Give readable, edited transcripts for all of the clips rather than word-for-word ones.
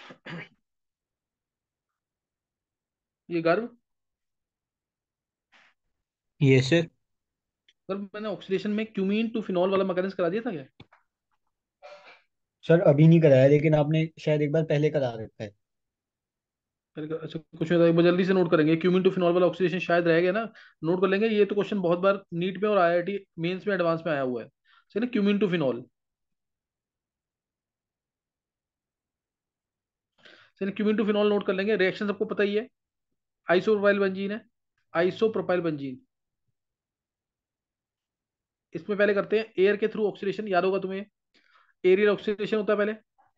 ये Garv. Yes sir. Garv मैंने oxidation में क्यूमीन टू फिनॉल वाला मैकेनिज्म करा दिया था क्या? सर अभी नहीं कराया, लेकिन आपने शायद एक बार पहले करा रखा है। अच्छा कुछ नहीं था, एक बार जल्दी से नोट करेंगे, क्यूमीन टू फिनॉल वाला ऑक्सीडेशन शायद रह गया ना। नोट कर लेंगे, ये तो क्वेश्चन बहुत बार नीट में और आईआईटी मेंस में एडवांस में आया हुआ है, सही ना, क्यूमीन टू फिनॉल। सही ना, क्यूमीन टू फिनॉल नोट कर लेंगे। रिएक्शन सबको पता ही है, आइसोप्रोपाइल बेंजीन है, आइसोप्रोपाइल बेंजीन। इसमें पहले करते हैं एयर के थ्रू ऑक्सीडेशन, याद होगा तुम्हें, एरियल ऑक्सीडेशन होता है पहले।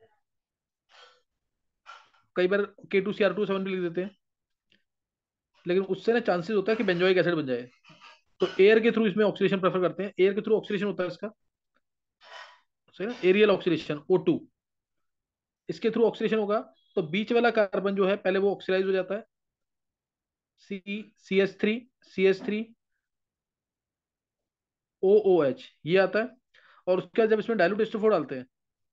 कई बार K2Cr2 7 भी लिख देते हैं, लेकिन उससे ना चांसेस होता है कि बेंजोइक एसिड बन जाए। तो एयर के थ्रू इसमें ऑक्सीडेशन प्रेफर करते हैं, एयर के थ्रू ऑक्सीडेशन होता है इसका, सही ना, एरियल ऑक्सीडेशन O2, इसके थ्रू ऑक्सीडेशन होगा। तो बीच वाला कार्बन जो है पहले वो ऑक्सीडाइज हो जाता है, C CH3 OOH, ये आता है। और उसके बाद जब इसमें डाइल्यूट H2O डालते हैं,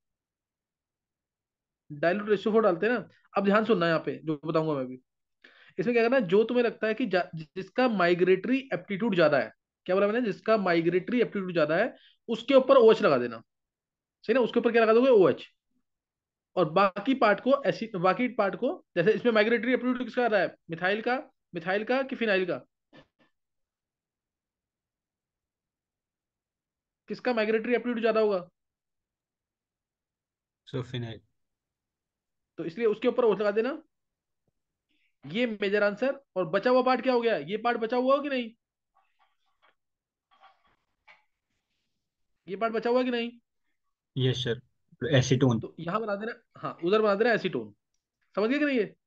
डाइल्यूट H2O डालते हैं ना, अब ध्यान सुनना है यहाँ पे जो बताऊंगा मैं भी। इसमें क्या करना है, जो तुम्हें लगता है कि जिसका माइग्रेटरी एप्टीट्यूड ज्यादा है, क्या बोला मैंने, जिसका माइग्रेटरी एप्टीट्यूड ज्यादा है, उसके ऊपर OH लगा देना, सही ना, उसके ऊपर क्या लगा दोगे, OH। और बाकी पार्ट को ऐसी, बाकी पार्ट को, जैसे इसमें माइग्रेटरी एप्टीट्यूड किसका आ रहा है, मिथाइल का कि फिनाइल का, किसका माइग्रेटरी एप्टीट्यूड ज्यादा होगा? So phenyl. तो इसलिए उसके ऊपर OH लगा देना। ये मेजर आंसर। और बचा हुआ पार्ट क्या हो गया, ये पार्ट बचा हुआ हो कि नहीं, ये पार्ट बचा हुआ है कि नहीं? Yes sir, acetone. तो यहां बना देना, हाँ उधर बना देना एसीटोन। समझ गए कि नहीं, ये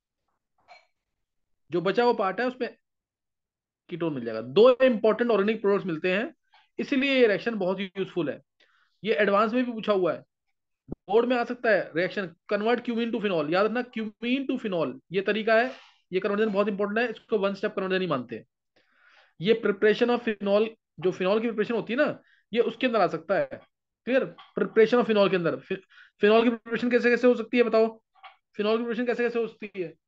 जो बचा हुआ पार्ट है उसमें कीटोन मिल जाएगा। दो इंपॉर्टेंट ऑर्गेनिक प्रोडक्ट्स मिलते हैं, इसीलिए ये रिएक्शन बहुत यूजफुल है। ये एडवांस में भी पूछा हुआ है, बोर्ड में आ सकता है reaction, convert cumene to phenol, याद रखना क्यूमीन टू फिनॉल ये तरीका है। ये कन्वर्जन बहुत इंपॉर्टेंट है, इसको वन स्टेप कन्वर्जन ही मानते हैं। ये प्रिपरेशन ऑफ फिनॉल, जो फिनॉल की प्रिपरेशन होती है ना, ये उसके अंदर आ सकता है। क्लियर, प्रिपरेशन ऑफ फिनॉल के अंदर फिनॉल की प्रिपरेशन कैसे कैसे हो सकती है बताओ, फिनॉल की प्रिपरेशन कैसे कैसे हो सकती है,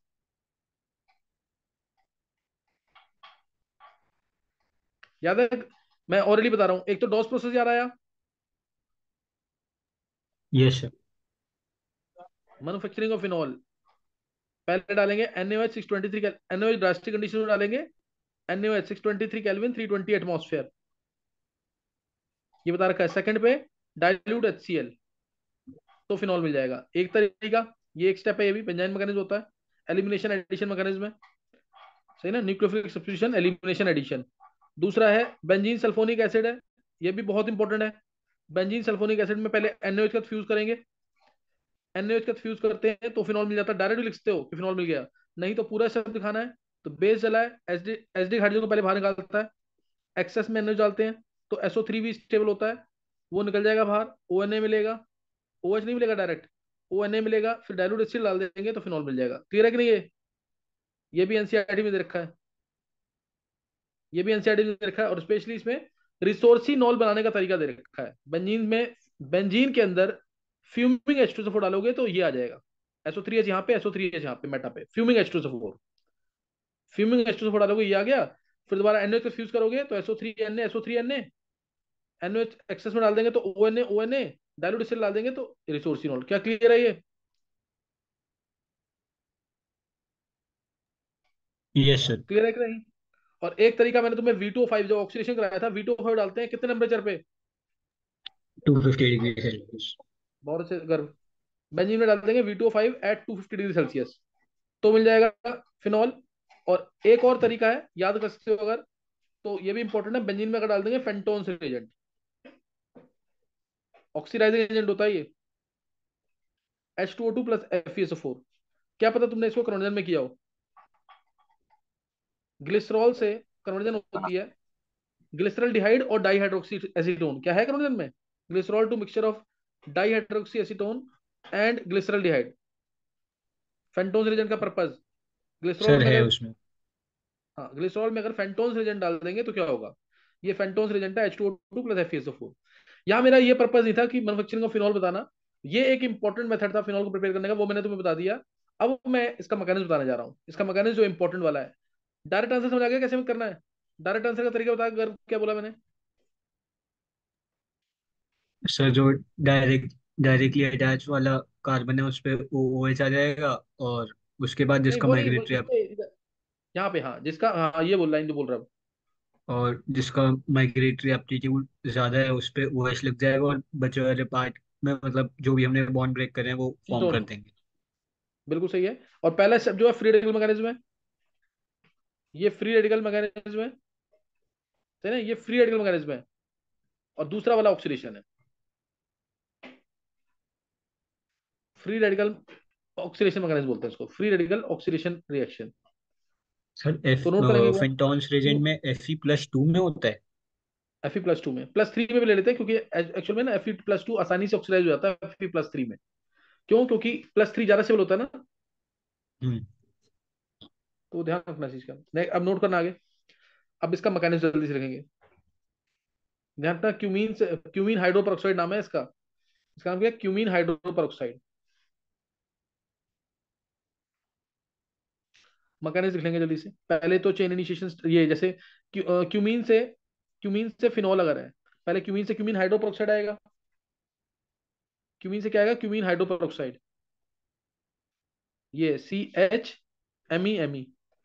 याद है? मैं ऑलरेडी बता रहा हूँ, एक तो डॉस प्रोसेस याद आया, yes sir. Manufacturing of phenol. पहले डालेंगे NaOH 623, NaOH ड्रास्टिक कंडीशन में डालेंगे, NaOH 623 केल्विन 320 एटमॉस्फेयर, ये बता रखा है। सेकंड पे डाइल्यूट HCl, तो फिनॉल मिल जाएगा। एक तरीका, ये एक स्टेप है, ये भी बेंजाइन मैकेनिज्म होता है, एलिमिनेशन एडिशन मैकेनिज्म है, सही ना, न्यूक्लियोफिलिक सब्स्टिट्यूशन एलिमिनेशन एडिशन। दूसरा है बेंजीन सल्फोनिक एसिड है, ये भी बहुत इंपॉर्टेंट है। बेंजीन सल्फोनिक एसिड में पहले NaOH का फ्यूज करेंगे, NaOH का फ्यूज करते हैं तो फिनॉल मिल जाता है, डायरेक्ट लिखते हो कि फिनॉल मिल गया, नहीं तो पूरा शब्द दिखाना है। तो बेस जला है, एसिडिक हाइड्रोजन को पहले बाहर निकालता है, एक्सेस में NaOH डालते हैं तो SO3 भी स्टेबल होता है, वो निकल जाएगा बाहर, ONA मिलेगा, OH नहीं मिलेगा डायरेक्ट, ONA मिलेगा, फिर डाइल्यूट HCl डाल देंगे तो फिनॉल मिल जाएगा। क्लियर है कि नहीं, ये भी एनसीईआरटी में दे रखा है, ये भी एनसीईआरटी में दे रखा है। और स्पेशली इसमें रिसोर्सिनॉल बनाने का तरीका दे रखा है। बेंजीन में, बेंजीन के अंदर फ्यूमिंग H2SO4 डालोगे तो ये आ जाएगा, SO3H यहाँ पे, SO3H यहाँ पे, मेटा पे, फ्यूमिंग H2SO4, फ्यूमिंग H2SO4 डालोगे ये आ गया। फिर दोबारा NaOH को फ्यूज करोगे तो SO3Na, NaOH एक्सेस में डाल देंगे तो ONA, डाइल्यूट HCl डाल देंगे तो रिसोर्सिनॉल। क्या क्लियर है ये? Yes sir. क्लियर है कि नहीं? और एक तरीका मैंने तुम्हें V2O5 जो ऑक्सीडेशन कराया था, V2O5 डालते हैं कितने टेम्परेचर पे, 250 डिग्री सेल्सियस। बहुत अच्छे गर्म, बेंजीन में डाल देंगे V2O5 एट 250 डिग्री सेल्सियस, तो मिल जाएगा फिनॉल। और एक और तरीका है, याद कर सकते हो अगर, तो ये भी इंपॉर्टेंट है, बेंजीन में अगर डाल देंगे फेंटोन्स एजेंट, ऑक्सीडाइजिंग एजेंट होता है ये, H2O2 प्लस FeSO4। क्या पता तुमने इसको कन्वर्जन में किया हो, ग्लिसरॉल से कन्वर्जन होती है, ग्लिसरल डिहाइड और डाईहाइड्रोक्सी एसीटोन, क्या है कन्वर्जन में, glycerol to mixture of dihydroxy acetone and glyceraldehyde. Fenton's agent का पर्पज, ग्लिसरॉल सर में है अगर, उसमें। हाँ ग्लिसरॉल में अगर फेंटोन्स रिएजेंट डाल देंगे तो क्या होगा, ये फेंटोन्स रिएजेंट है H2O2 प्लस FeSO4। यहाँ मेरा ये पर्पज नहीं था कि मैन्युफैक्चरिंग ऑफ फिनॉल बताना, ये एक इंपॉर्टेंट मेथड था फिनॉल को प्रिपेयर करने का, वो मैंने तुम्हें बता दिया। अब मैं इसका मैकेनिज्म बताने जा रहा हूँ, इसका मैकेनिज्म जो इंपॉर्टेंट वाला है। डायरेक्ट आंसर समझ आ गया कैसे करना है? डायरेक्ट आंसर का तरीका बता, अगर क्या बोला मैंने? सर जो डायरेक्टली अटैच वाला कार्बन है उस पे ओ OH आ जाएगा, और उसके बाद नहीं जिसका वो नहीं, वो माइग्रेटरी, यहाँ पे, हाँ जिसका, हाँ ये बोल, लाइन जो बोल रहा है। और जिसका माइग्रेटरी एप्टीट्यूड ज्यादा है उस पे OH लग जाएगा, और बचे वाले पार्ट में मतलब जो भी हमने बॉन्ड ब्रेक करे हैं वो फॉर्म कर कीटोन, देंगे। बिल्कुल सही है। और पहला स्टेप जो है फ्री रेडिकल मैकेनिज्म है, ये फ्री रेडिकल मैकेनिज्म है, है ना, ये फ्री रेडिकल मैकेनिज्म है। और दूसरा वाला ऑक्सीडेशन है, फ्री रेडिकल ऑक्सीडेशन मैकेनिज्म बोलते हैं इसको, free radical oxidation reaction. Sir F तो नोट कर लेंगे एक बार। फेंटॉन्स रीजेंट में Fe+2 में होता है। Fe+2 में, +3 में भी ले लेते हैं, क्योंकि एक्चुअल में ना Fe+2 आसानी से ऑक्सीडाइज हो जाता है Fe+3 में। क्यों? क्योंकि +3 ज्यादा स्टेबल होता है ना। हम्म। तो ध्यान रखना चीज का। अब नोट करना आगे। अब इसका मैकेनिज्म जल्दी से लिखेंगे। ध्यान रखना, क्यूमीन से, क्यूमीन हाइड्रोपेरोक्साइड नाम है इसका। इसका नाम क्या है? Cumene hydroperoxide. मैकेनिज्म लिख लेंगे जल्दी से। पहले तो चेन इनिशिएशन, ये जैसे क्यूमीन से, क्यूमीन से फिनॉल अगर है, पहले क्यूमीन से क्यूमीन हाइड्रोपेरोक्साइड आएगा। क्यूमीन से क्या आएगा? Cumene hydroperoxide. ये CH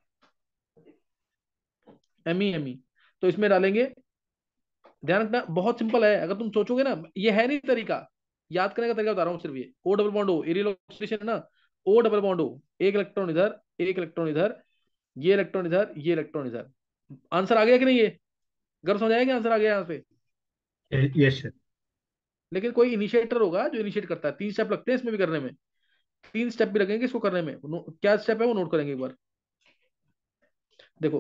ME। तो इसमें डालेंगे। ध्यान रखना बहुत सिंपल है, अगर तुम सोचोगे ना, ये है नहीं तरीका, याद करने का तरीका बता रहा हूँ सिर्फ। ये O double bond O, aerial oxidation है ना, O डबल बॉन्ड O, एक इलेक्ट्रॉन इधर, एक इलेक्ट्रॉन इधर, ये इलेक्ट्रॉन इधर, ये इलेक्ट्रॉन इधर। आंसर आ गया कि नहीं? ये गर्व समझ आया कि आंसर आ गया यहाँ पे? Yes sir. लेकिन कोई इनिशिएटर होगा जो इनिशिएट करता है। 3 स्टेप लगते हैं इसमें भी करने में, 3 स्टेप भी लगेंगे इसको करने में। क्या स्टेप है वो नोट करेंगे एक बार। देखो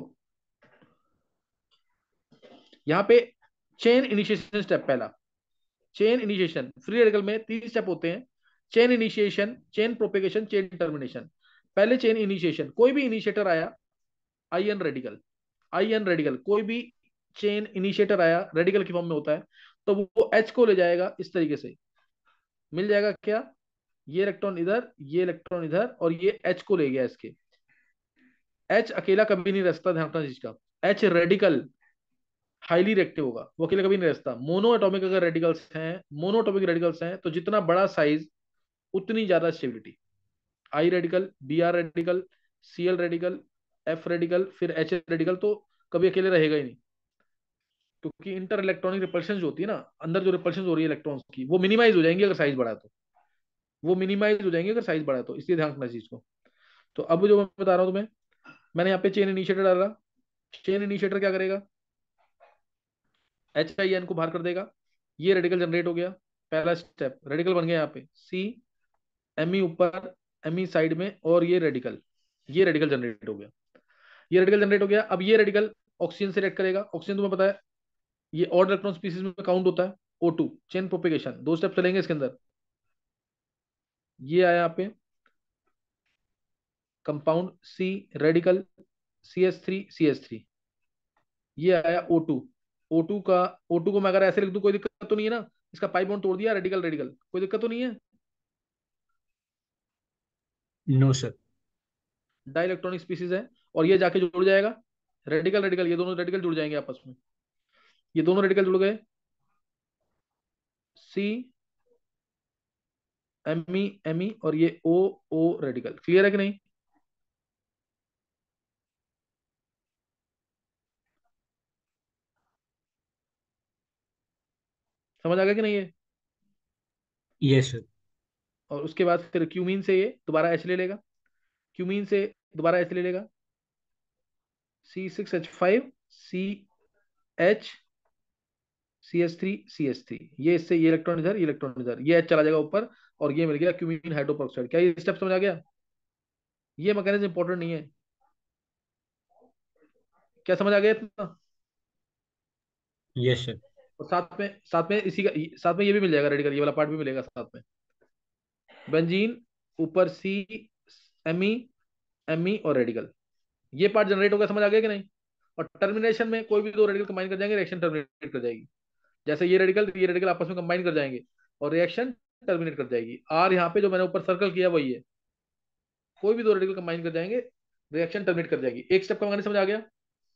यहाँ पे, चेन इनिशिएशन स्टेप पहला। चेन इनिशिएशन फ्री रेडिकल में 3 स्टेप होते हैं। Chain initiation, chain propagation, chain termination. पहले चेन इनिशिएशन, कोई भी इनिशिएटर आया, आईएन रेडिकल, आईएन रेडिकल, कोई भी चेन इनिशिएटर आया रेडिकल की फॉर्म में होता है, तो वो एच को ले जाएगा इस तरीके से। मिल जाएगा क्या? ये इलेक्ट्रॉन इधर, ये इलेक्ट्रॉन इधर, और ये एच को ले गया इसके। एच अकेला कभी नहीं रचता, ध्यान रखना चीज का। एच रेडिकल हाईली रिएक्टिव होगा, वो अकेला कभी नहीं रचता। मोनो एटॉमिक अगर रेडिकल्स हैं, मोनो एटॉमिक रेडिकल्स हैं, तो जितना बड़ा साइज उतनी ज्यादा stability. I radical, Br radical, Cl radical, F radical, फिर H रेडिकल, तो कभी अकेले रहेगा ही नहीं। क्योंकि इंटर इलेक्ट्रॉनिक रिपल्शन जो होती है ना, अंदर जो रिपल्शन हो रही है इलेक्ट्रॉन्स की, वो मिनिमाइज हो जाएंगी अगर साइज बढ़ा है तो, वो मिनिमाइज हो जाएंगे अगर साइज बढ़ा है तो, इसलिए ध्यान रखना चीज को। तो अब जो मैं बता रहा हूँ तुम्हें, मैंने यहाँ पे चेन इनिशिएटर डाला। चेन इनिशिएटर क्या करेगा? HIN को बाहर कर देगा, ये रेडिकल जनरेट हो गया। पहला स्टेप, रेडिकल बन गया यहाँ पे, CMe ऊपर, Me साइड में, और ये रेडिकल जनरेट हो गया। ये रेडिकल जनरेट हो गया। अब ये रेडिकल ऑक्सीजन से रिएक्ट करेगा। ऑक्सीजन तुम्हें पता है ये ऑड इलेक्ट्रॉन स्पीसीज में काउंट होता है। O2, चेन प्रोपेगेशन, 2 स्टेप चलेंगे इसके अंदर। ये आया यहाँ पे compound C radical, CH3 CH3। ये आया O2। O2 का, O2 को मैं अगर ऐसे लिख दूं कोई दिक्कत तो नहीं है ना? इसका पाई बॉन्ड तोड़ दिया, रेडिकल रेडिकल, कोई दिक्कत तो नहीं है? No sir. Di electronic species है। और ये जाके जुड़ जाएगा, रेडिकल रेडिकल, ये दोनों रेडिकल जुड़ जाएंगे आपस में। ये दोनों रेडिकल जुड़ गए, CMe और ये O रेडिकल। क्लियर है कि नहीं? समझ आ गया कि नहीं ये? Yes sir. और उसके बाद फिर क्यूमीन से ये दोबारा H ले लेगा, क्यूमीन से दोबारा H ले लेगा, C6H5, CH, CH3 ये इससे, ये इलेक्ट्रॉन इधर, ये इलेक्ट्रॉन इधर, ये H चला जाएगा ऊपर, और ये मिल गया क्यूमीन हाइड्रोपेरोक्साइड। क्या ये स्टेप समझ आ गया? ये मैकेनिज्म इंपॉर्टेंट नहीं है। क्या समझ आ गया इतना? Yes sir. और साथ में इसी का, साथ में ये भी मिल जाएगा रेडिकल, ये वाला पार्ट भी मिलेगा साथ में। बेंजीन ऊपर, CMe और रेडिकल, ये पार्ट जनरेट होगा। समझ आ गया कि नहीं? और टर्मिनेशन में कोई भी दो रेडिकल कंबाइन कर जाएंगे, रिएक्शन टर्मिनेट कर जाएगी। जैसे ये रेडिकल आपस में कंबाइन कर जाएंगे, और रिएक्शन टर्मिनेट कर जाएगी। आर यहाँ पे जो मैंने ऊपर सर्कल किया वही है, कोई भी दो रेडिकल कंबाइन कर जाएंगे, रिएक्शन टर्मिनेट कर जाएगी। एक स्टेप का मैंने समझ आ गया।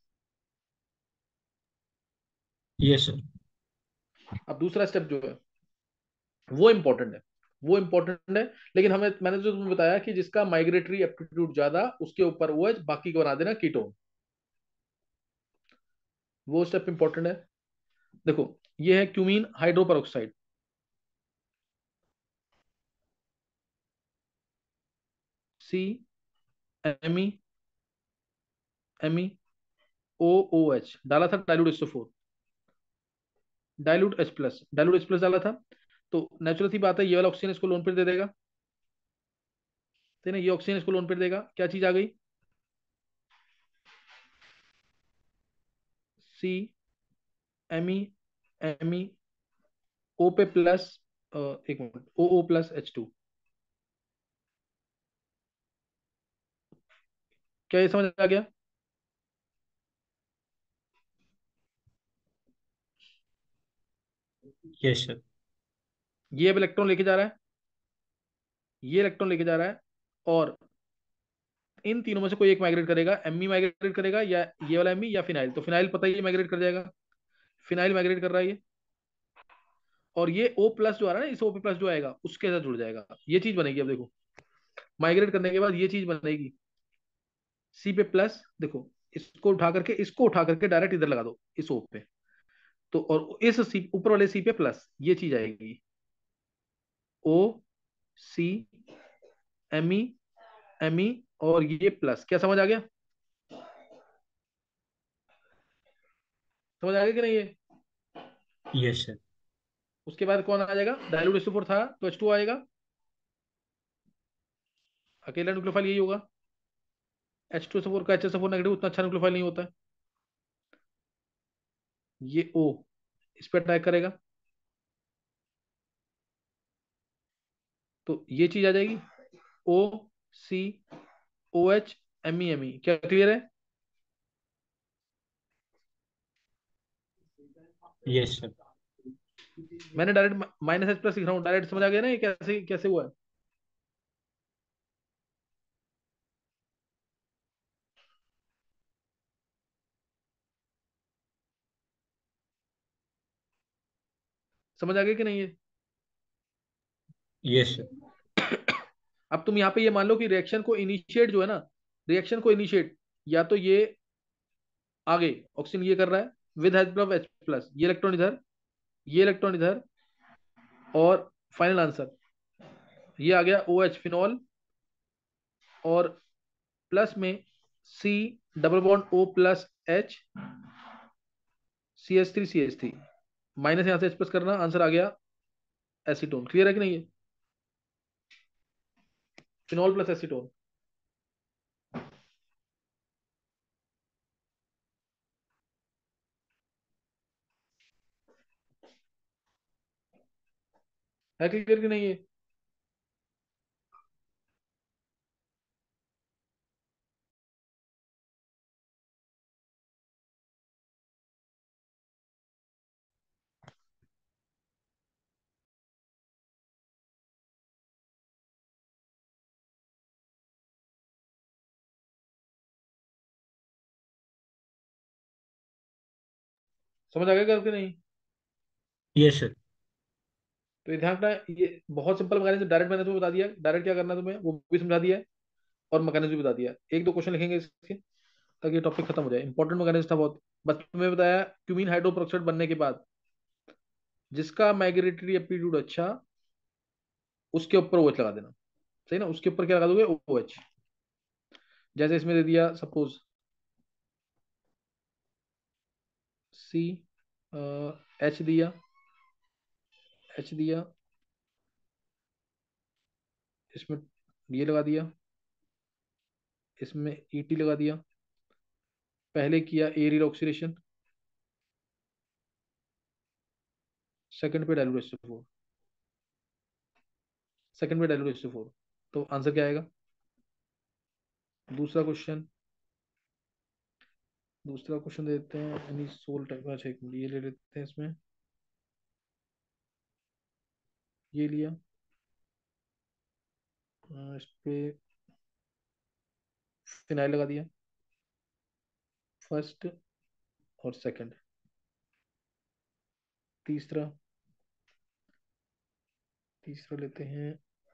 Yes sir. अब दूसरा स्टेप जो है वो इंपॉर्टेंट है, वो इंपॉर्टेंट है। लेकिन हमें, मैंने जो तुम्हें बताया कि जिसका माइग्रेटरी एप्टीट्यूड ज्यादा उसके ऊपर वो है, बाकी को बना देना कीटोन, वो स्टेप इंपॉर्टेंट है। देखो ये है cumene hydroperoxide, C M E, M E O O H डाला था, dilute H2O4, dilute H plus, dilute H plus डाला था। तो नेचुरल सी बात है ये वाला ऑक्सीजन इसको लोन पेयर दे देगा, तो ना ये ऑक्सीजन इसको लोन पेयर देगा, क्या चीज आ गई, सी एम ई, एम ई ओ पे प्लस, एक मिनट, ओ ओ प्लस H2। क्या ये समझ आ गया? Yes sir. ये अब इलेक्ट्रॉन लेके जा रहा है, ये इलेक्ट्रॉन लेके जा रहा है, और इन तीनों में से कोई एक माइग्रेट करेगा, एमई माइग्रेट करेगा या ये वाला एमई या फिनाइल, तो फिनाइल पता ही है माइग्रेट कर जाएगा, फिनाइल माइग्रेट कर रहा है ये। और ये O प्लस जो आ रहा है ना, इस O प्लस जो आएगा उसके साथ जुड़ जाएगा, ये चीज बनेगी। अब देखो माइग्रेट करने के बाद ये चीज बनेगी, सी पे प्लस, देखो इसको उठा करके डायरेक्ट इधर लगा दो इस O पे, तो और इस सी ऊपर वाले सी पे प्लस, ये चीज आएगी, O C M E, M E और ये प्लस। क्या समझ आ गया? समझ आ गया कि नहीं ये? Yes sir. उसके बाद कौन आ जाएगा, डायलूट H2O4 था तो H2 आएगा, अकेला न्यूक्लियोफाइल यही होगा। H2SO4 का HSO4 नेगेटिव उतना अच्छा न्यूक्लियोफाइल नहीं होता है। ये O इस पर अटैक करेगा, तो ये चीज आ जाएगी, O C OH MeMe। क्या क्लियर है? Yes sir. मैंने डायरेक्ट माइनस H प्लस लिख रहा हूँ, डायरेक्ट समझ आ गया ना ये कैसे कैसे हुआ है? समझ आ गया कि नहीं ये? Yes sir. अब तुम यहाँ पे ये मान लो कि रिएक्शन को इनिशिएट जो है ना, रिएक्शन को इनिशिएट या तो ये आगे ऑक्सीजन ये कर रहा है विद H प्लस, ये इलेक्ट्रॉन इधर, ये इलेक्ट्रॉन इधर, और फाइनल आंसर ये आ गया OH फिनॉल, और प्लस में C double bond O plus H CH3 minus यहाँ से H प्लस करना, आंसर आ गया एसीटोन। क्लियर है कि नहीं है? Phenol plus acetone. है क्लियर कि नहीं है? समझ आ गया कि नहीं? Yes sir. तो ये ध्यान रखना, ये बहुत सिंपल मैकेनिज्म, डायरेक्ट मैंने तुम्हें बता दिया, डायरेक्ट क्या करना है तुम्हें वो भी समझा दिया है, और मैकेनिज्म भी बता दिया। एक दो क्वेश्चन लिखेंगे इसके ताकि ये टॉपिक खत्म हो जाए, इंपॉर्टेंट मैकेनिज्म था बहुत। बस तुम्हें बताया क्यूमीन हाइड्रोपेरोक्साइड बनने के बाद जिसका माइग्रेटरी एप्टीट्यूड अच्छा, उसके ऊपर OH लगा देना। सही ना, उसके ऊपर क्या लगा दोगे, OH। जैसे इसमें दे दिया सपोज C, H दिया, H दिया, इसमें ये लगा दिया, इसमें ET लगा दिया, पहले किया एरियल ऑक्सीडेशन, सेकंड पे डाइल्यूट H2O4, सेकंड पे डाइल्यूट H2O4। तो आंसर क्या आएगा? दूसरा क्वेश्चन, दूसरा क्वेश्चन देते हैं, एनी सोल टाइप, अच्छा एक मिनट ये ले लेते हैं, इसमें ये लिया, इस पे फिनाइल लगा दिया, फर्स्ट और सेकंड। तीसरा, तीसरा लेते हैं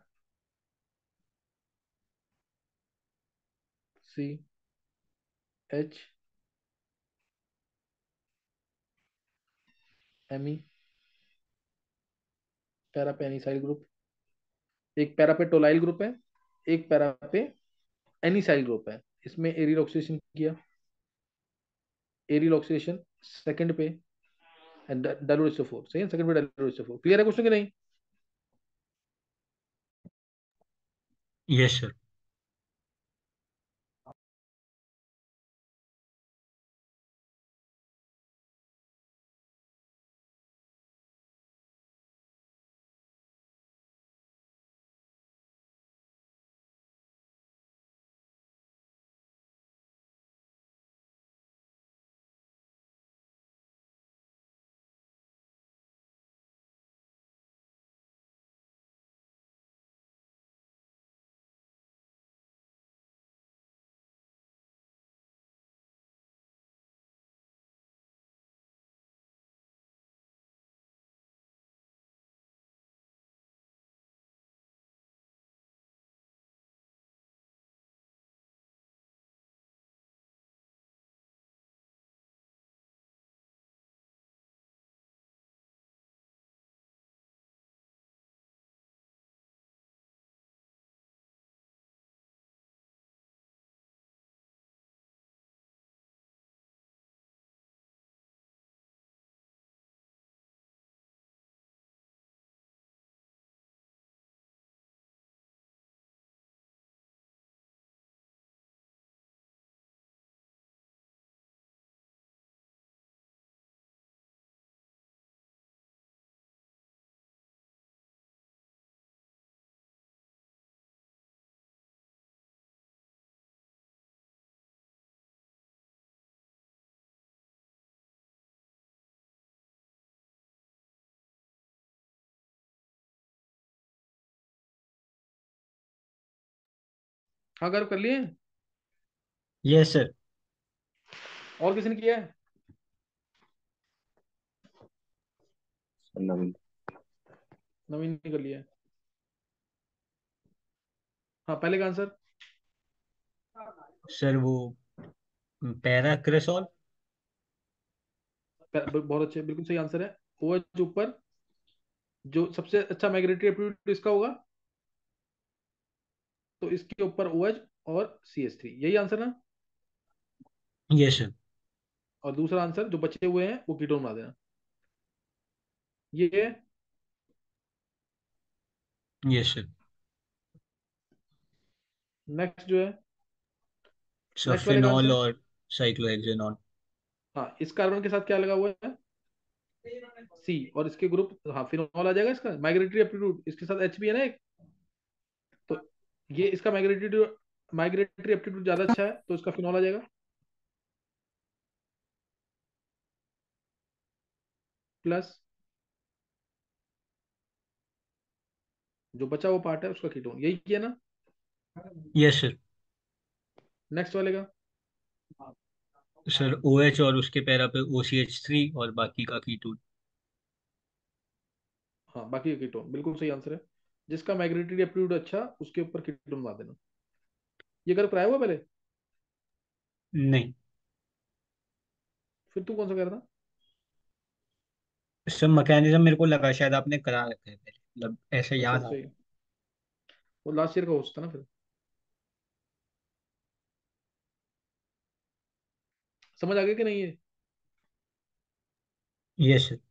C H M E, para पे एनिसाइल ग्रुप। एक पैरा पे टोलाइल ग्रुप है, एक पैरा पे एनिसाइल ग्रुप है। इसमें एरियल ऑक्सीडेशन किया, एरियल ऑक्सीडेशन सेकंड पे डायलोरेसिफोर, सही है, सेकंड पे डायलोरेसिफोर। क्लियर है क्वेश्चन कि नहीं? Yes sir. हाँ गर्व कर लिए। Yes sir. और किसी ने किया है? नवीन। नवीन ने कर लिया है। हाँ, पहले का आंसर। सर वो पैराक्रेसॉल। बहुत अच्छे, बिल्कुल सही आंसर है। ओ एच ऊपर, जो सबसे अच्छा माइग्रेटरी एप्टीट्यूड इसका होगा, तो इसके ऊपर ओ एच और सी एच थ्री, यही आंसर ना? Yes sir. और दूसरा आंसर जो बचे हुए हैं वो कीटोन बना देना। ये है। Yes sir. नेक्स्ट जो है, सर नेक्स्ट वाले का फिनॉल आंसर। और साइक्लोहेक्सेनॉल। हाँ, इस कार्बन के साथ क्या लगा हुआ है? सी। और इसके ग्रुप, हाँ, फिनोल आ जाएगा इसका माइग्रेटरी एप्टीट्यूड, इसके साथ एच भी है ना एक, तो ये इसका माइग्रेटरी माइग्रेटरी एप्टीट्यूड ज्यादा अच्छा है, तो इसका फिनोल आ जाएगा। प्लस जो बचा हुआ पार्ट है उसका कीटोन, यही किया ना? Yes sir. नेक्स्ट वाले का। सर OH और उसके पैरा पे OCH3 और बाकी का कीटोन। हाँ, बाकी का कीटोन, बिल्कुल सही आंसर है। जिसका माइग्रेटरी एप्टीट्यूड अच्छा, उसके ऊपर कीटोन बना देना। ये कर कराया हुआ पहले? नहीं। फिर तू कौन सा कह रहा था? सर मैकेनिज्म मेरे को लगा शायद आपने करा रखा है पहले, मतलब ऐसे अच्छा, याद आ सही। रहा वो लास्ट ईयर का हो सकता ना फिर। समझ आ गया कि नहीं है? है। Yes sir.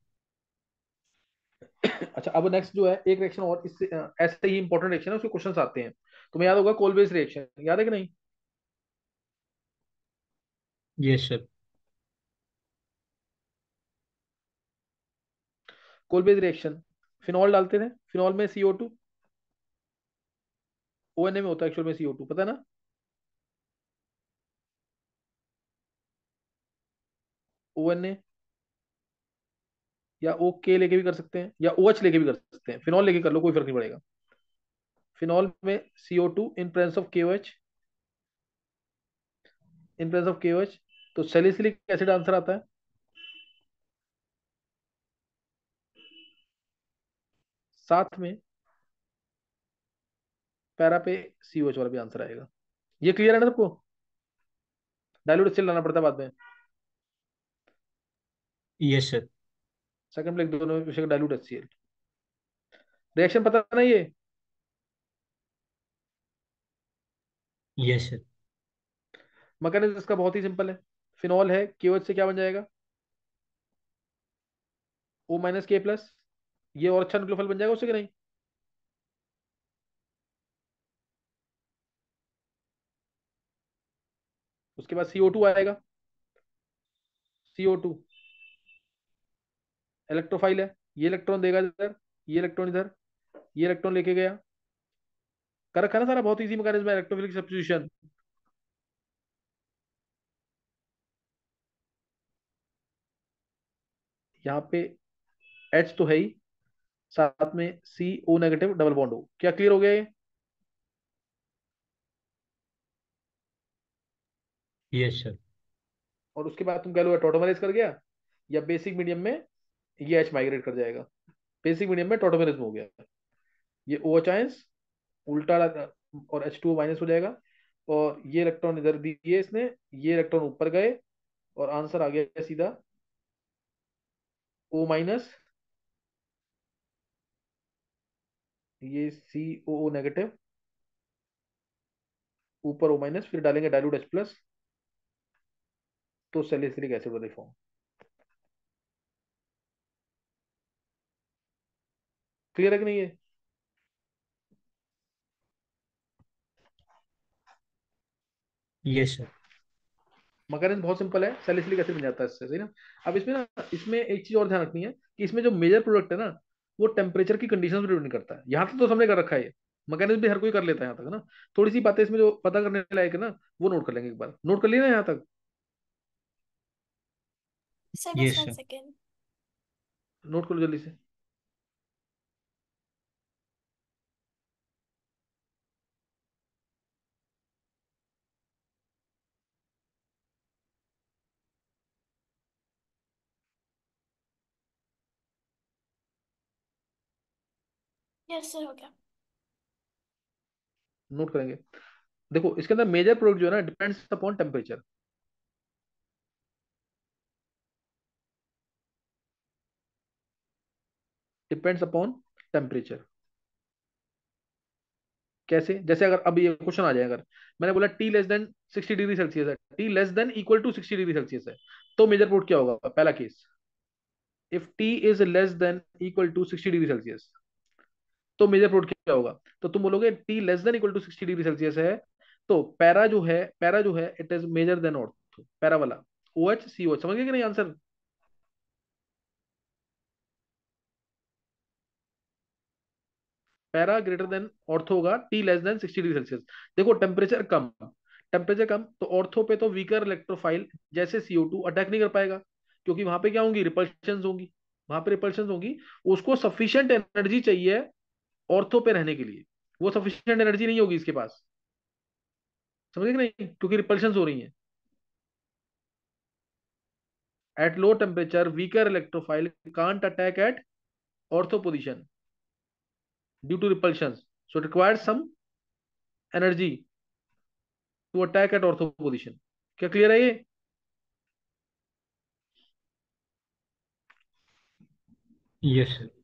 अच्छा, अब नेक्स्ट जो है एक रिएक्शन और इससे ऐसे ही इंपॉर्टेंट रिएक्शन है, उसके क्वेश्चंस आते हैं। तुम्हें याद होगा कोलबेस रिएक्शन, याद है कि नहीं? Yes sir. Kolbe's reaction, phenol डालते थे, फिनॉल में CO2, ONA में होता है एक्चुअल में CO2, पता है ना? ONA या OK लेके भी कर सकते हैं, या OH लेके भी कर सकते हैं, फिनॉल लेके कर लो, कोई फर्क नहीं पड़ेगा। फिनॉल में CO2 in presence of KOH, in presence of KOH, तो सैलिसिलिक एसिड आंसर आता है। साथ में पैरा पे COH वाला भी आंसर आएगा। ये क्लियर है ना सबको? डाइल्यूट स्टिल लाना पड़ता है बाद में। Yes sir. सेकंड में लिख दो, दोनों विषय का डाइल्यूट HCl। रिएक्शन पता है ना ये? Yes sir. मैकेनिज्म इसका बहुत ही सिंपल है। फिनॉल है, KOH से क्या बन जाएगा? O-K+। ये और अच्छा न्यूक्लियोफाइल बन जाएगा उससे कि नहीं? उसके बाद CO2 आएगा। CO2 इलेक्ट्रोफाइल है, ये इलेक्ट्रॉन देगा इधर, ये इलेक्ट्रॉन इधर, ये इलेक्ट्रॉन लेके गया। कर रखा है ना सारा, बहुत इजी मैकेनिज्म है इलेक्ट्रोफिलिक सब्स्टिट्यूशन। यहाँ पे H तो है ही, साथ में CO- डबल बॉन्ड हो, क्या क्लियर हो गया ये? Yes sir. और उसके बाद तुम कह लो टोटोमरेज कर गया, या बेसिक मीडियम में ये H माइग्रेट कर जाएगा। बेसिक मीडियम में टोटोमेरिज्म हो गया, ये OH आयंस उल्टा और H2O- हो जाएगा, और ये इलेक्ट्रॉन इधर दिए इसने, ये इलेक्ट्रॉन ऊपर गए, और आंसर आ गया सीधा O-, ये CO-, ऊपर O-, फिर डालेंगे डाइल्यूट H+, तो सैलिसिलिक एसिड वाली फॉर्म। क्लियर है कि नहीं है? Yes sir. मैकेनिज्म बहुत सिंपल है, सैलिसिलिक एसिड बन जाता है इससे, सही ना? अब इसमें ना, इसमें एक चीज और ध्यान रखनी है कि इसमें जो मेजर प्रोडक्ट है ना, वो टेम्परेचर की कंडीशन पर डिपेंड करता है। यहाँ तक तो समझ कर रखा है ये, मैकेनिज्म भी हर कोई कर लेता है यहाँ तक ना। थोड़ी सी बातें इसमें जो पता करने लायक है ना, वो नोट कर लेंगे एक बार। नोट कर लिया ना यहाँ तक? सर बस yes one sir. Second. Note कर लो जल्दी से। यस सर, हो गया। नोट करेंगे। देखो इसके अंदर मेजर प्रोडक्ट जो है ना, depends upon temperature. Depends upon temperature. कैसे? जैसे अगर अब ये क्वेश्चन आ जाए, अगर मैंने बोला T <60°C है, T <=60°C है, तो मेजर प्रोडक्ट क्या होगा? पहला केस, इफ T <<=60°C, तो मेजर प्रोडक्ट क्या होगा? तो तुम बोलोगे T <<=60°C है, तो पैरा जो है it is major than ortho, para वाला OH, COH। समझ गए कि नहीं answer? Para greater than ortho होगा T <<60°C। देखो टेम्परेचर कम तो ऑर्थो पे तो वीकर इलेक्ट्रोफाइल जैसे CO2 अटैक नहीं कर पाएगा, क्योंकि वहां पे क्या होंगी? रिपल्शंस होंगी। वहां पे रिपल्शंस होंगी, उसको सफिशिएंट एनर्जी चाहिए ऑर्थो पे रहने के लिए, वो सफिशिएंट एनर्जी नहीं होगी इसके पास। समझे कि नहीं? क्योंकि रिपल्शंस हो रही हैं। At low temperature weaker electrophile can't attack at ortho position due to repulsions, so it requires some energy to attack at ortho position. क्या क्लियर है ये? Yes sir.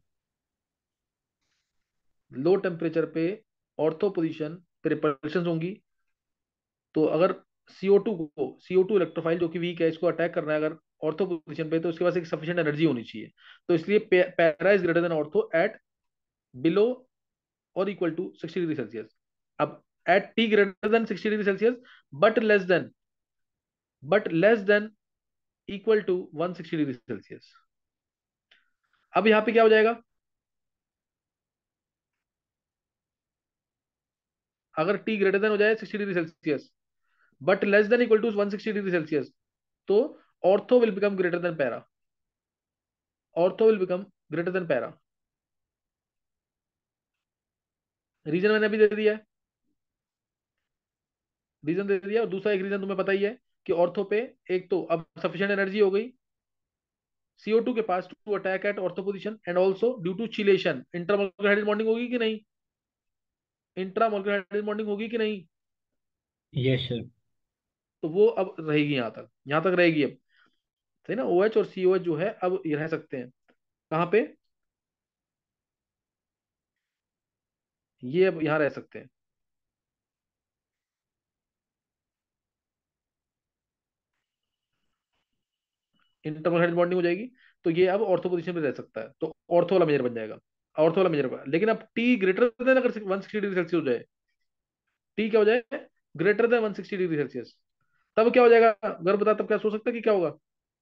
लो टेम्परेचर पे ऑर्थो पोजीशन पे repulsion होंगी, तो अगर CO2 electrophile जो कि वीक है, इसको अटैक करना है अगर ऑर्थो पोजीशन पे, तो उसके पास एक सफिशिएंट एनर्जी होनी चाहिए। तो इसलिए para is greater than ortho at below और इक्वल टू 60°C। अब at T greater than 60°C, but less than equal to 160°C। अब यहाँ पे क्या हो जाएगा? अगर T ग्रेटर देन हो जाए 60°C, but less than equal to 160°C, तो ortho will become greater than para. Ortho will become greater than para. Reason मैंने अभी दे दिया है, रीजन दे दिया। और दूसरा एक रीजन तुम्हें पता ही है कि ऑर्थो पे, एक तो अब सफिशिएंट एनर्जी हो गई CO2 के पास to attack at ortho position, and also due to chelation intramolecular hydrogen bonding होगी कि नहीं, इंट्रामोलकुलर हाइड्रोजन बॉन्डिंग होगी कि नहीं। Yes sir. तो वो अब रहेगी, यहाँ तक रहेगी अब, सही ना। OH और COH जो है अब ये रह सकते हैं कहाँ पे, ये अब यहाँ रह सकते हैं, इंटरमोलर हाइड्रोजन बॉन्डिंग हो जाएगी। तो ये अब ऑर्थो पोजीशन पे रह सकता है, तो ऑर्थो वाला मेजर बन जाएगा, ऑर्थो वाला मेजर बना। लेकिन अब टी ग्रेटर देन अगर 160 डिग्री सेल्सियस हो जाए, टी क्या हो जाए, ग्रेटर देन 160 डिग्री सेल्सियस, तब क्या हो जाएगा, अगर बता तब क्या सोच सकता है कि क्या होगा।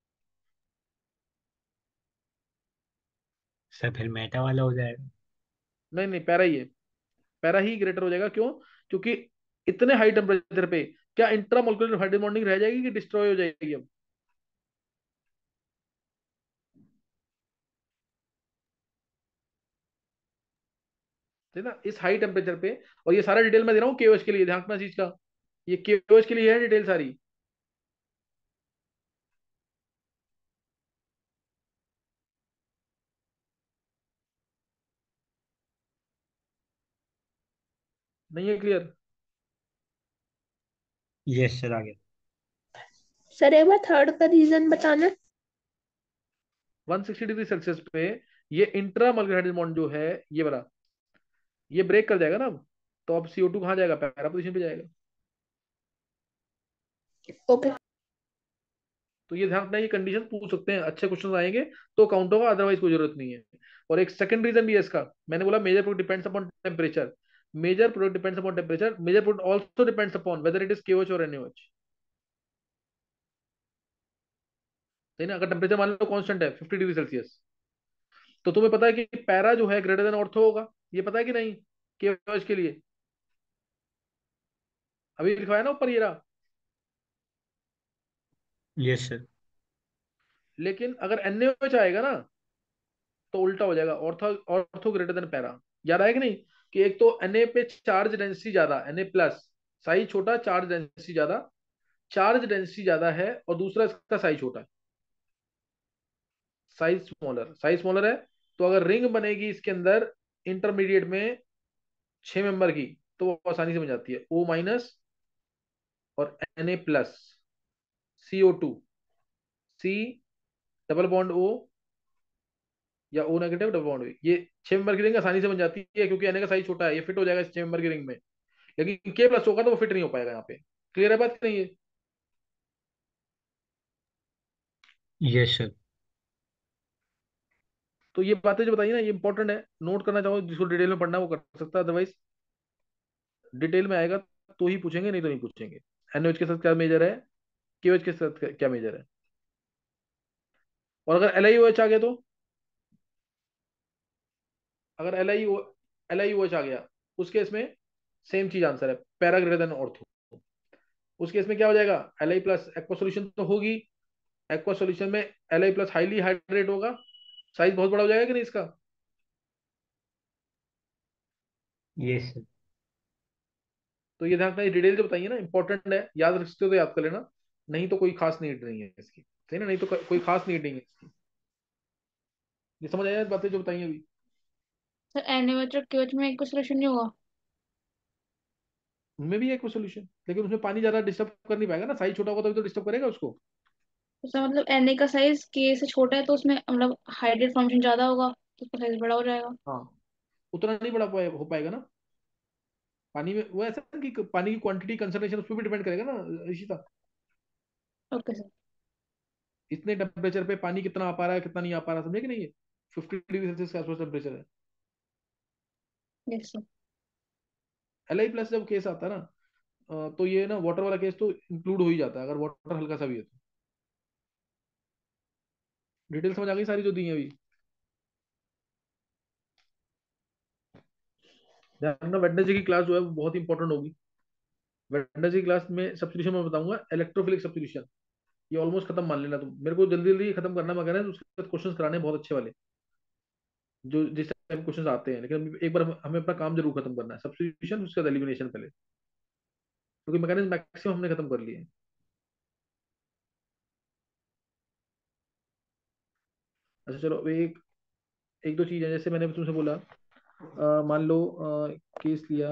सर फिर मेटा वाला हो जाएगा। नहीं नहीं, पैरा ही है, पैरा ही ग्रेटर हो जाएगा। क्यों, क्योंकि इतने हाई टेम्परेचर पे क्या इंट्रा मोलिकुलर हाइड्रोजन बॉन्डिंग रह जाएगी कि डिस्ट्रॉय हो जाएगी अब, है ना, इस हाई टेम्परेचर पे। और ये सारा डिटेल मैं दे रहा हूँ KOH के लिए, ध्यान रखना चीज का, ये KOH के लिए है डिटेल सारी। नहीं है क्लियर। यस सर आगे। सर एक बार थर्ड का रीजन बताना। 160 डिग्री सेल्सियस पे ये इंट्रा मोलिकुलर हाइड्रोजन बॉन्ड जो है, ये वाला, ये ब्रेक कर जाएगा ना अब। तो अब CO2 कहाँ जाएगा, पैरा पोजीशन पे जाएगा। ओके। तो ये ध्यान रखना, ये कंडीशन पूछ सकते हैं, अच्छे क्वेश्चन आएंगे तो काउंट होगा, अदरवाइज कोई जरूरत नहीं है। और एक सेकंड रीजन भी है इसका, मैंने बोला major product depends upon temperature, major product depends upon temperature, major product also depends upon whether it is KOH और NaOH। सही ना, अगर टेम्परेचर मान लो कांस्टेंट है 50 डिग्री सेल्सियस, तो तुम्हें पता है कि पैरा जो है ग्रेटर देन ऑर्थो होगा, ये पता है कि नहीं, KOH के लिए अभी लिखवाया ना ऊपर ये रहा। Yes sir. लेकिन अगर NaOH आएगा ना, तो उल्टा हो जाएगा, ortho, ortho greater than para. याद आया कि नहीं, कि एक तो Na पे चार्ज डेंसिटी ज्यादा, Na+, साइज छोटा, चार्ज डेंसिटी ज्यादा, चार्ज डेंसिटी ज्यादा है, और दूसरा इसका साइज छोटा है, साइज स्मॉलर है। तो अगर रिंग बनेगी इसके अंदर इंटरमीडिएट में 6 मेंबर की, तो वो आसानी से बन जाती है, O- और Na+, CO2, C double bond O, या O- डबल बॉन्ड O, ये 6 मेंबर की रिंग आसानी से बन जाती है, क्योंकि Na का साइज छोटा है, ये फिट हो जाएगा इस 6 मेंबर की रिंग में। लेकिन K+ होगा तो वो फिट नहीं हो पाएगा यहाँ पे। क्लियर है बात कि नहीं है। Yes sir. तो ये बातें जो बताइए ना, ये इंपॉर्टेंट है, नोट करना चाहो, जिसको डिटेल में पढ़ना है वो कर सकता है, अदरवाइज डिटेल में आएगा तो ही पूछेंगे, नहीं तो नहीं पूछेंगे। NaOH के साथ क्या मेजर है, KOH के साथ क्या मेजर है। और अगर LiOH आ गया तो, अगर LiOH आ गया, उस केस में सेम चीज आंसर है, पैरा ग्रेटर देन ऑर्थो। उस केस में क्या हो जाएगा, Li+ एक्वा सोल्यूशन तो होगी, एक्वा सोल्यूशन में Li+ हाईली हाइड्रेट होगा, साइज बहुत बड़ा हो जाएगा कि नहीं इसका। Yes sir. तो ये ध्यान रखना, ये डिटेल जो बताइए ना इंपॉर्टेंट है, याद रख सकते हो तो याद कर लेना, नहीं तो कोई खास नीड नहीं है इसकी, सही ना, नहीं तो कोई खास नीड नहीं है इसकी। ये समझ आया बातें जो बताई अभी। सर NaOH और KOH में एक सोल्यूशन नहीं होगा। उनमें भी है कोई सोल्यूशन, लेकिन उसमें पानी ज्यादा डिस्टर्ब कर नहीं पाएगा ना, साइज छोटा होगा तभी तो डिस्टर्ब करेगा उसको। तो सर मतलब Na का साइज K से छोटा है तो उसमें मतलब हाइड्रेट फॉर्मेशन ज्यादा होगा तो उसका साइज बड़ा हो जाएगा। हाँ, उतना नहीं बड़ा हो पाएगा ना पानी में, वो ऐसा है कि पानी की क्वांटिटी कंसंट्रेशन उस पर भी डिपेंड करेगा ना ऋषिता। Okay sir. इतने टेम्परेचर पे पानी कितना आ पा रहा है, कितना नहीं आ पा रहा, समझे कि नहीं है। 50 डिग्री सेल्सियस के आसपास टेम्परेचर है। Yes sir. Li+ जब केस आता है ना, तो ये ना वाटर वाला केस तो इंक्लूड हो ही जाता है, अगर वाटर हल्का सा भी है तो। डिटेल समझ आ गई सारी जो दी है अभी। ध्यान रखना, वेडनेसडे की क्लास जो है वो बहुत इंपॉर्टेंट होगी। वेडनेसडे की क्लास में सब्स्टिट्यूशन मैं बताऊंगा, इलेक्ट्रोफिलिक सब्स्टिट्यूशन, ये ऑलमोस्ट खत्म मान लेना तुम, मेरे को जल्दी जल्दी खत्म करना मगर है, उसके बाद क्वेश्चंस कराने हैं बहुत अच्छे वाले, जो जिस टाइप क्वेश्चन आते हैं, लेकिन एक बार हमें अपना काम जरूर खत्म करना है, सब्स्टिट्यूशन उसके बाद एलिमिनेशन पहले, क्योंकि मैकेनिज्म मैक्सिमम हमने खत्म कर लिए। अच्छा चलो, अब एक एक दो चीजें, जैसे मैंने तुमसे बोला, मान लो केस लिया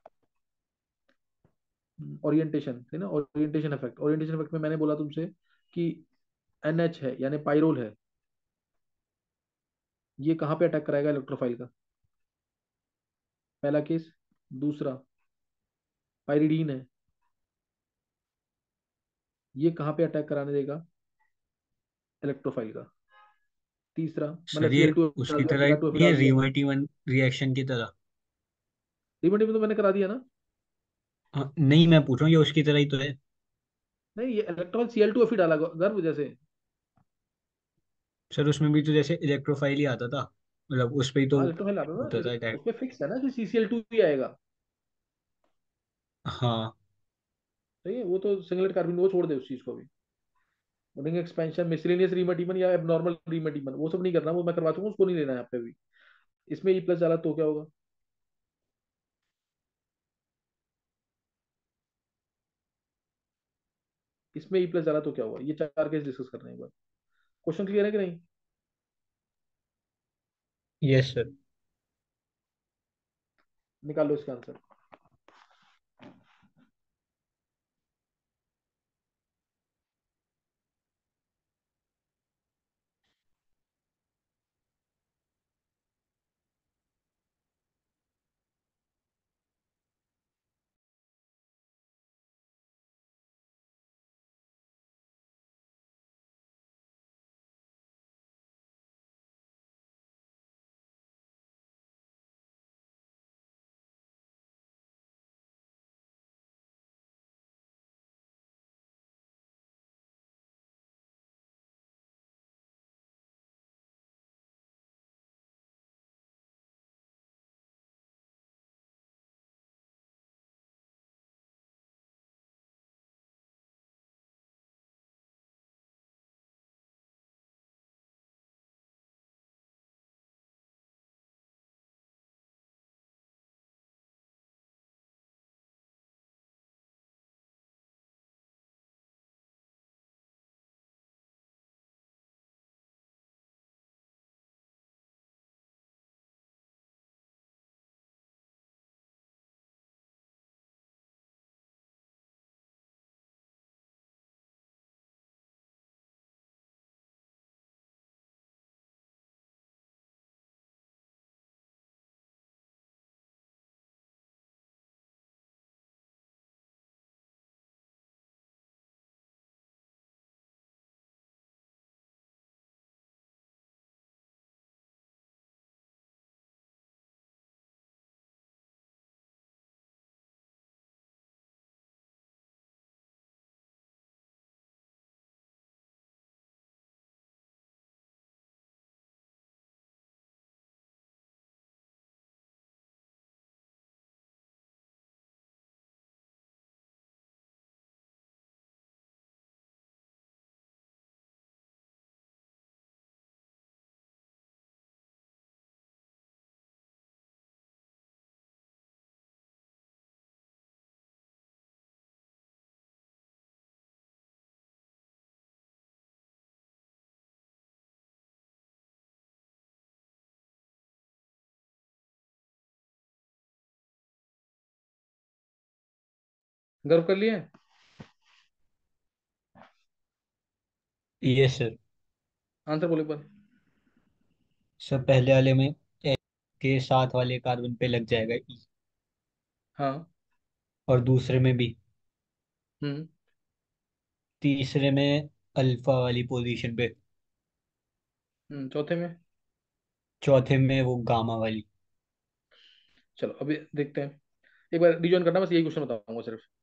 ओरिएंटेशन है ना, ओरिएंटेशन इफेक्ट। ओरिएंटेशन इफेक्ट में मैंने बोला तुमसे कि एनएच है यानी पाइरोल है, ये कहाँ पे अटैक कराएगा इलेक्ट्रोफाइल का, पहला केस। दूसरा पाइरिडीन है, ये कहाँ पे अटैक कराने देगा इलेक्ट्रोफाइल का। तीसरा मतलब सर ये Cl2 उसकी डाल दिया, तरह Br2 नहीं है, डाल दिया। रिवर्टिवन रिएक्शन की तरह? रिमोटिव तो मैंने करा दिया ना। हाँ, नहीं मैं पूछ रहा हूँ, ये उसकी तरह ही तो है। नहीं, ये इलेक्ट्रोफाइल Cl2 डाला गर्भ जैसे। सर उसमें भी तो जैसे इलेक्ट्रोफाइल ही आता था, मतलब उस पे ही तो हाँ, इलेक्ट्रोफाइल आता था, होता था अटैक। उसमें फिक्स है ना कि Cl2 ही आएगा। हाँ। सही है, वो तो सिंगलेट कार्बन वो छोड़ दे उस चीज को भी। रिंग एक्सपेंशन, मिसलेनियस रीमेटिमन या एबनॉर्मल रीमेटिमन, वो सब नहीं करना, वो मैं करवा दूंगा, उसको नहीं लेना है यहाँ पे भी। इसमें ई प्लस डाला तो क्या होगा, इसमें ई प्लस डाला तो क्या होगा, ये चार केस डिस्कस करने हैं एक बार। क्वेश्चन क्लियर है कि नहीं? Yes sir. निकाल लो इसका आंसर। गर्व कर लिए? Yes sir. आंसर बोले पर। सर पहले वाले में H के साथ वाले कार्बन पे लग जाएगा E, हाँ। और दूसरे में भी। हम्म। तीसरे में अल्फा वाली पोजीशन पे। चौथे में? चौथे में वो गामा वाली। चलो अभी देखते हैं, एक बार रिजॉइन करना, बस यही क्वेश्चन बताऊंगा सिर्फ।